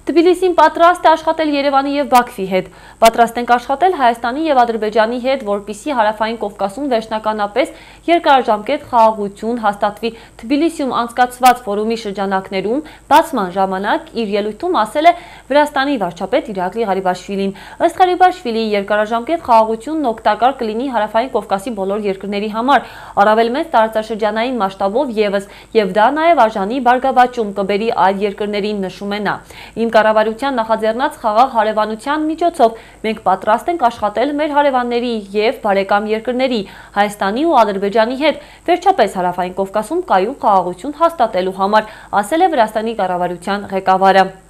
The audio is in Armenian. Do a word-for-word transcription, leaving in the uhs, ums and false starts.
Թբիլիսին պատրաստ է աշխատել Երևանի և Բաքվի հետ։ Պատրաստ ենք աշխատել Հայաստանի և Ադրբեջանի հետ, որպեսզի Հարավային Կովկասում վերջնականապես երկարաժամկետ խաղաղություն հաստատվի։ Թբիլիսիում անցկացված ֆորումի շրջանակներում բացման ժամանակ իր ելույթում ասել է Վրաստանի վարչապետ Իրակլի Ղարիբաշվիլին։ Ըստ Ղարիբաշվիլիի երկարաժամկետ խաղաղությունն օգտակար կլինի Հարավային Կովկասի բոլոր երկրների համար, առավել մեծ տարածաշրջանային մասշտաբով ևս, և դա նաև արժանի բարգավաճում կբերի այլ երկրներին, նշում է նա։ Իմ կառավարության նախաձեռնած խաղաղ հարևանության միջոցով մենք պատրաստ ենք աշխատել մեր հարևանների և բարեկամ երկրների Հայաստանի ու Ադրբեջանի հետ, վերջապես Հարավային Կովկասում կայուն խաղաղություն հաստատելու համար, ասել է Վրաստանի կառավարության ղեկավարը։